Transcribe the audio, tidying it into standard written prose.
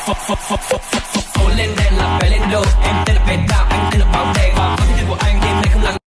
Phố lên đèn là phải lên đồ, em tên là bé tao, anh tên là báo đèn.